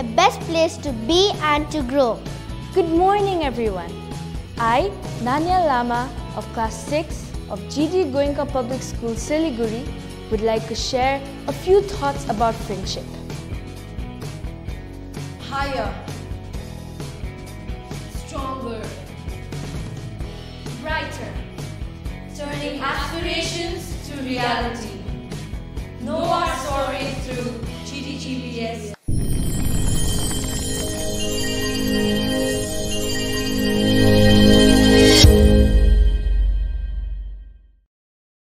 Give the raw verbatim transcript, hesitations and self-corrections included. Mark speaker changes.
Speaker 1: the best place to be and to grow.
Speaker 2: Good morning, everyone. I, Nanya Lama of Class six of G D Goenka Public School, Siliguri, would like to share a few thoughts about friendship.
Speaker 3: Higher, stronger, brighter, turning aspirations to reality. Know our story through G D G B S.